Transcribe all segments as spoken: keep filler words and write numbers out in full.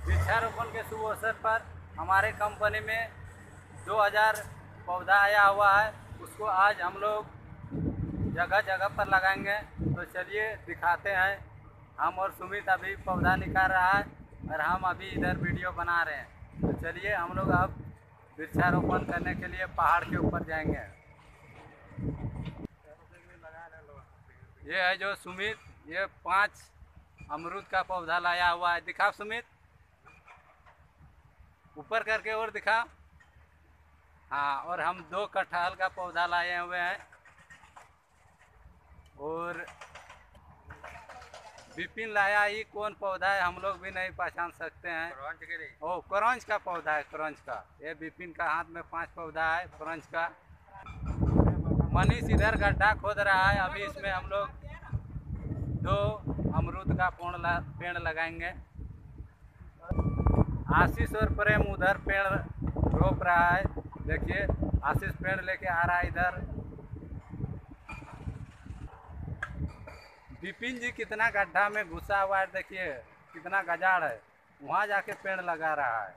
वृक्षारोपण के शुभ अवसर पर हमारे कंपनी में दो हज़ार पौधा आया हुआ है। उसको आज हम लोग जगह जगह पर लगाएंगे। तो चलिए दिखाते हैं। हम और सुमित अभी पौधा निकाल रहा है और हम अभी इधर वीडियो बना रहे हैं। तो चलिए हम लोग अब वृक्षारोपण करने के लिए पहाड़ के ऊपर जाएंगे। ये है जो सुमित, ये पांच अमरूद का पौधा लाया हुआ है। दिखाओ सुमित, ऊपर करके और दिखाओ। हाँ, और हम दो कटहल का पौधा लाए हुए हैं और विपिन लाया। ये कौन पौधा है हम लोग भी नहीं पहचान सकते हैं। ओ, क्रंच का पौधा है, क्रंच का। ये विपिन का हाथ में पांच पौधा है क्रंच का। मनीष इधर गड्ढा खोद रहा है। अभी इसमें हम लोग दो अमरूद का पेड़ लगाएंगे। आशीष और प्रेम उधर पेड़ रोप रहा है। देखिए आशीष पेड़ लेके आ रहा है इधर। विपिन जी कितना गड्ढा में घुसा हुआ है, देखिए कितना गजाड़ है, वहां जाके पेड़ लगा रहा है।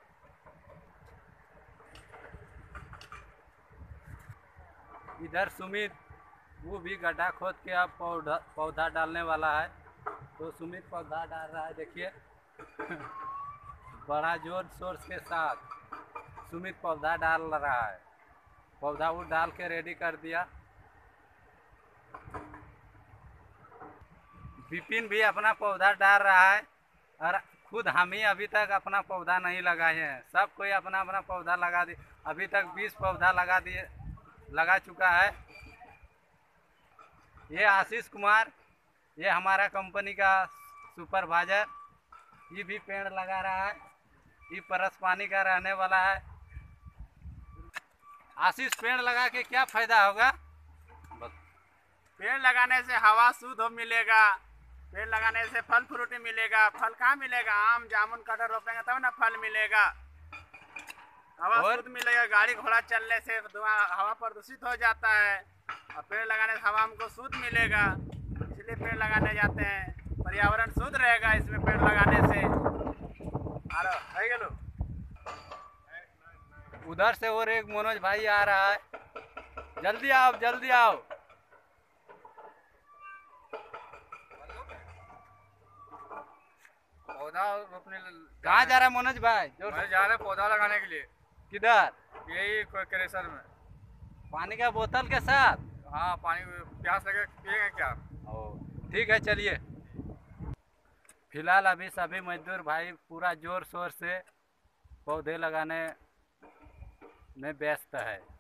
इधर सुमित, वो भी गड्ढा खोद के अब पौधा पौधा डालने वाला है। तो सुमित पौधा डाल रहा है, देखिए बड़ा जोर शोर के साथ सुमित पौधा डाल रहा है। पौधा वो डाल के रेडी कर दिया। विपिन भी अपना पौधा डाल रहा है और खुद हम ही अभी तक अपना पौधा नहीं लगाए हैं। सब कोई अपना अपना पौधा लगा दिए। अभी तक बीस पौधा लगा दिए लगा चुका है। ये आशीष कुमार, ये हमारा कंपनी का सुपरवाइजर, ये भी पेड़ लगा रहा है। ये परस पानी का रहने वाला है। आशीष, पेड़ लगा के क्या फायदा होगा? पेड़ लगाने से हवा शुद्ध मिलेगा। पेड़ लगाने से फल फ्रूट मिलेगा। फल कहाँ मिलेगा? आम जामुन कटहल रोपेंगे तब ना फल मिलेगा। हवा शुद्ध मिलेगा। गाड़ी घोड़ा चलने से धुआं, हवा प्रदूषित हो जाता है। और पेड़ लगाने से हवा हमको शुद्ध मिलेगा, इसलिए पेड़ लगाने जाते हैं। पर्यावरण शुद्ध रहेगा इसमें पेड़ लगाने से। उधर से और एक मनोज भाई आ रहा है। जल्दी आओ, जल्दी आओ। पौधा रोपने कहाँ जा रहा है मनोज भाई? जो मैं जा रहा है पौधा लगाने के लिए। किधर? यही क्रेशर में। पानी का बोतल के साथ? हाँ, पानी प्यास लगे पिएंगे क्या? ओ ठीक है, चलिए। फिलहाल अभी सभी मजदूर भाई पूरा जोर शोर से पौधे लगाने में व्यस्त है।